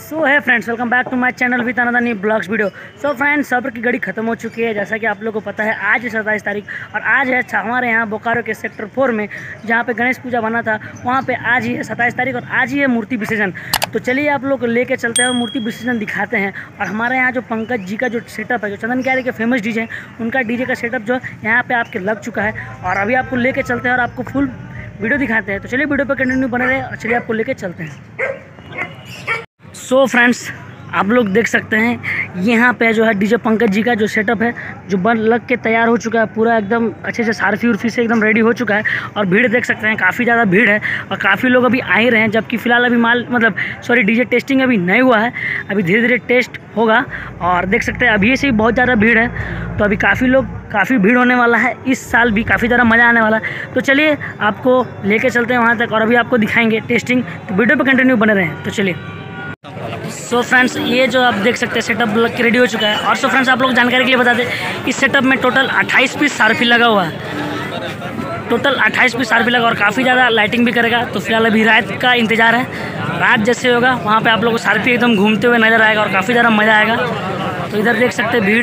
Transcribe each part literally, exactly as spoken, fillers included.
सो है friends, welcome back to my channel with another new blogs video. So friends, सब्र की घड़ी खत्म हो चुकी है। जैसा कि आप लोगों को पता है, आज है सत्ताईस तारीख और आज है हमारे यहाँ बोकारो के सेक्टर फोर में जहाँ पे गणेश पूजा बना था, वहाँ पे आज ही है सत्ताईस तारीख और आज ही है मूर्ति विसर्जन। तो चलिए आप लोग को लेके चलते हैं और मूर्ति विसर्जन दिखाते हैं। और हमारे यहाँ जो पंकज जी का जो सेटअप है, जो चंदन क्यारी के फेमस डीजे हैं, उनका डीजे का सेटअप जो यहाँ पे आपके लग चुका है और अभी आपको लेके चलते हैं और आपको फुल वीडियो दिखाते हैं। तो चलिए वीडियो पर कंटिन्यू बने रहे और चलिए आपको लेके चलते हैं। सो so फ्रेंड्स, आप लोग देख सकते हैं यहाँ पे जो है डीजे पंकज जी का जो सेटअप है, जो बन लग के तैयार हो चुका है, पूरा एकदम अच्छे से सारफी उर्फी से एकदम रेडी हो चुका है। और भीड़ देख सकते हैं, काफ़ी ज़्यादा भीड़ है और काफ़ी लोग अभी आ ही रहे हैं। जबकि फ़िलहाल अभी माल मतलब सॉरी डीजे टेस्टिंग अभी नहीं हुआ है, अभी धीरे धीरे टेस्ट होगा। और देख सकते हैं अभी से ही बहुत ज़्यादा भीड़ है, तो अभी काफ़ी लोग काफ़ी भीड़ होने वाला है। इस साल भी काफ़ी ज़्यादा मज़ा आने वाला है। तो चलिए आपको लेके चलते हैं वहाँ तक और अभी आपको दिखाएंगे टेस्टिंग। तो वीडियो पर कंटिन्यू बने रहें। तो चलिए। सो so फ्रेंड्स, ये जो आप देख सकते हैं सेटअप लग के रेडी हो चुका है। और सो फ्रेंड्स, आप लोग जानकारी के लिए बता दें, इस सेटअप में टोटल अट्ठाईस पीस सारफी लगा हुआ है। टोटल अट्ठाईस पीस सारफी लगा और काफ़ी ज़्यादा लाइटिंग भी करेगा। तो फिलहाल अभी रात का इंतजार है, रात जैसे होगा वहाँ पे आप लोगों को सारफी एकदम घूमते हुए नज़र आएगा और काफ़ी ज़्यादा मज़ा आएगा। तो इधर देख सकते हैं भीड़,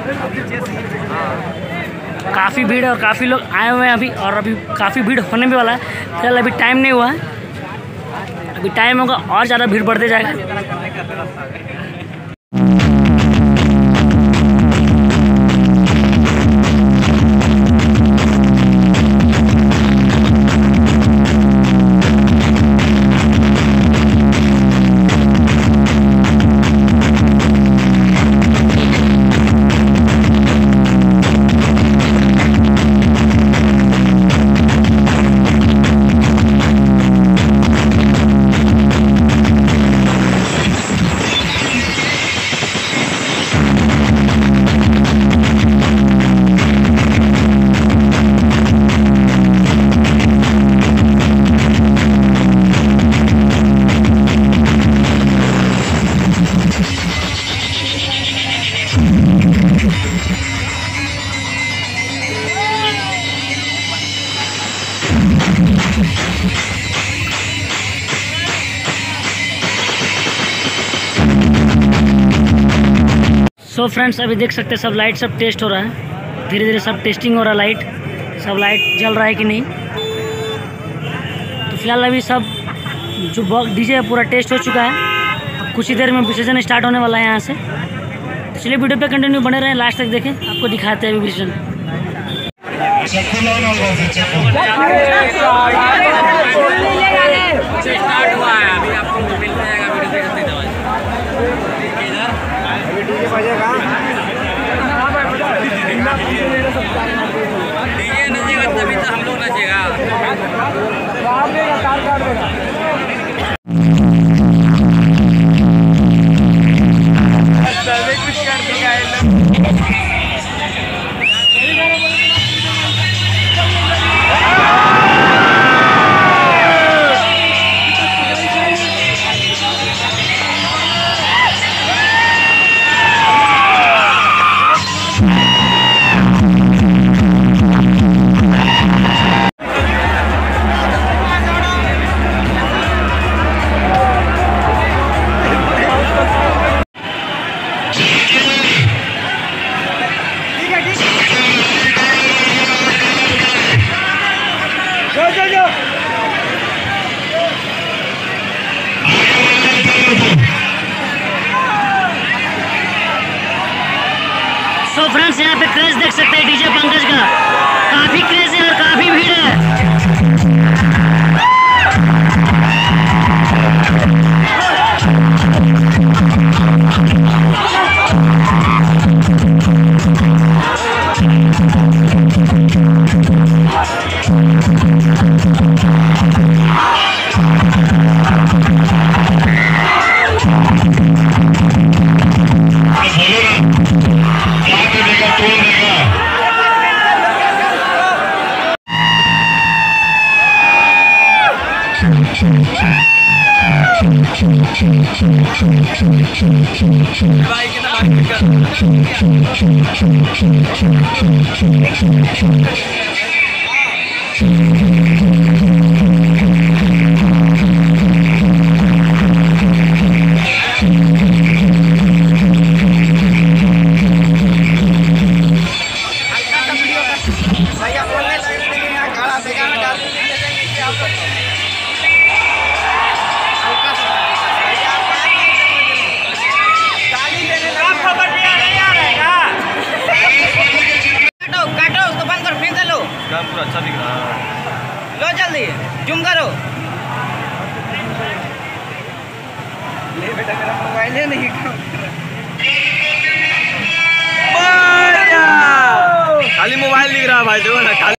काफ़ी भीड़ है और काफ़ी लोग आए हुए हैं अभी, और अभी काफ़ी भीड़ होने भी वाला है। फिलहाल अभी टाइम नहीं हुआ है, अभी टाइम होगा और ज़्यादा भीड़ बढ़ते जाएगा। सो so फ्रेंड्स, अभी देख सकते हैं सब लाइट सब टेस्ट हो रहा है, धीरे धीरे सब टेस्टिंग हो रहा है। लाइट सब लाइट जल रहा है कि नहीं। तो फिलहाल अभी सब जो बॉक्स डीजे है पूरा टेस्ट हो चुका है। कुछ ही देर में विसर्जन स्टार्ट होने वाला है यहाँ से। तो चलिए वीडियो पे कंटिन्यू बने रहें, लास्ट तक देखें, आपको दिखाते हैं अभी विसर्जन। स्टार्ट हुआ है, अभी आपको मिल जाएगा वीडियो देखते दवाई। डीजे नचेगा तभी तो हम लोग नचेगा। तो फ्रेंड्स, यहाँ पे क्रेज देख सकते हैं डीजे पंकज का, काफी क्रेज है और काफी भीड़ है। Thank you. मेरा मोबाइल नहीं खाली मोबाइल दिख रहा है भाई, देखो ना।